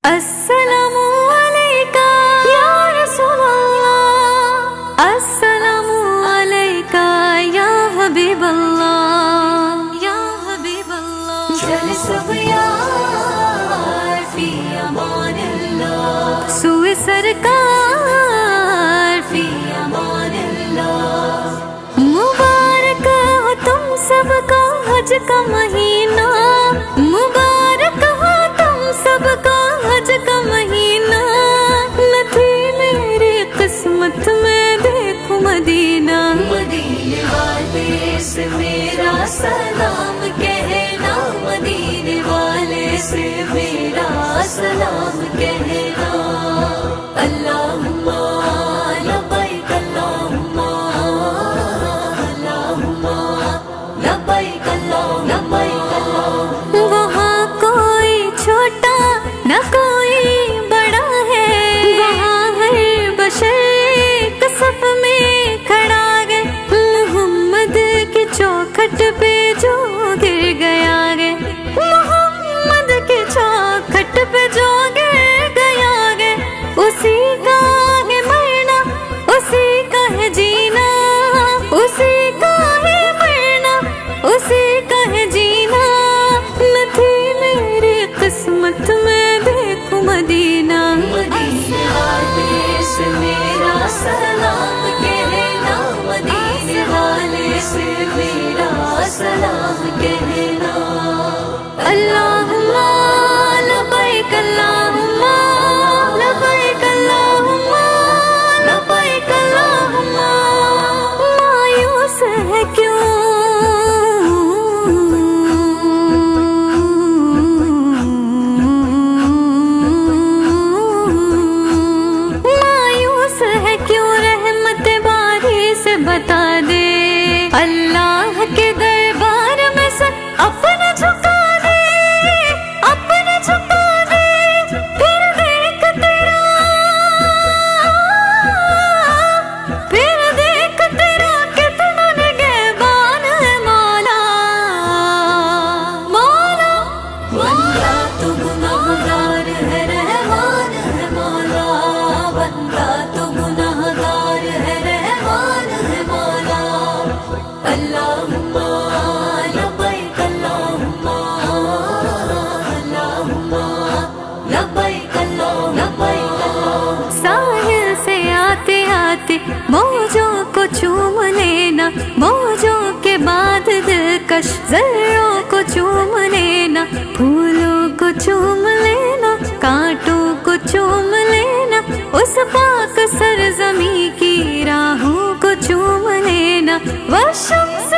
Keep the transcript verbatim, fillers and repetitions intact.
अस्सलामु अलैका या रसूलल्लाह, अस्सलामु अलैका या हबीबल्लाह, या हबीबल्लाह। चल सब यार फी अमानिल्लाह, सुए सरकार फी अमानिल्लाह। मुबारक हो तुम सबका हज का महीना, मुबारक हो तुम सबका हज का महीना। न थी मेरी किस्मत में देखूं मदीना, मदीने वाले से मेरा सलाम कहना, मदीने वाले से मेरा सलाम कहना। अल्लाहुम्मा लब्बैक अल्लाहुम्मा अल्लाहुम्मा लब्बैक अल्लाहुम्मा लब्बैक अल्लाहुम्मा। वहाँ कोई छोटा न कोई बड़ा है, वहाँ हर बशर एक सफ में खड़ा है। मोहम्मद की चौखट पे जो गिर गया है, मोहम्मद की चौखट पे जो गिर गया है, उसी का है मरना, उसी का है जीना, उसी का है मरना, उसी का है जीना। न थी मेरी किस्मत में देखूं मदीना, मदीने वाले से मेरा सलाम कहना, मदीने वाले से मेरा सलाम कहना। अल्लाहुम्मा लब्बैक अल्लाहुम्मा लब्बैक अल्लाहुम्मा लब्बैक अल्लाहुम्मा। मायूस है क्यों मायूस है क्यों, रहमत बारी से बता दे। अल्लाह के दरबार में से अपना झुका दे, अपना झुका दे। फिर देख तेरा, फिर देख तेरा कितना निगहबान है मौला, मौला। बंदा तो गुनाहगार है, रहमान है मौला, बंदा तो गुनाहगार है, रहमान है मौला। अल्लाहुम्मा लब्बैक अल्लाहुम्मा अल्लाहुम्मा लब्बैक अल्लाहुम्मा लब्बैक अल्लाहुम्मा। साहिल से आते आते मौजों को चूम लेना, मौजों के बाद दिलकश ज़र्रों को चूम लेना, फूलों को चूम लेना, कांटों को चूम लेना, उस पाक सरज़मीं की राहों को चूम लेना। वह शम्स